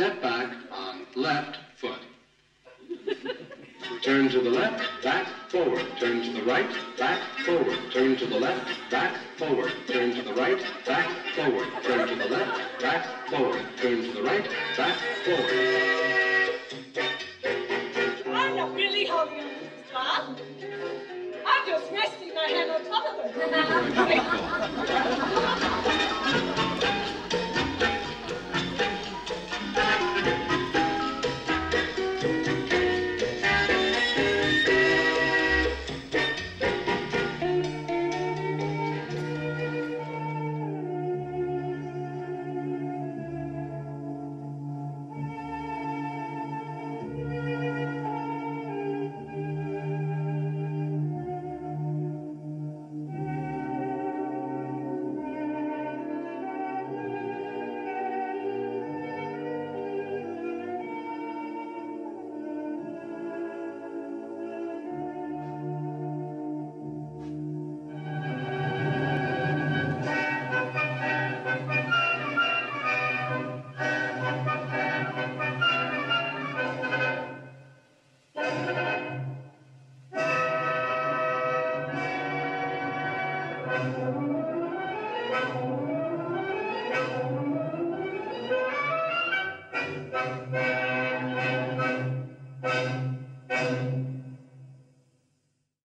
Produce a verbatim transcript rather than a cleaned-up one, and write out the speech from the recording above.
Step back on left foot. Turn to the left, back, forward. Turn to the right, back, forward. Turn to the left, back, forward. Turn to the right, back, forward. Turn to the left, back, forward. Turn to the right, back, forward. I'm not really holding on to this class. I'm just resting my hand on top of it. Thank you.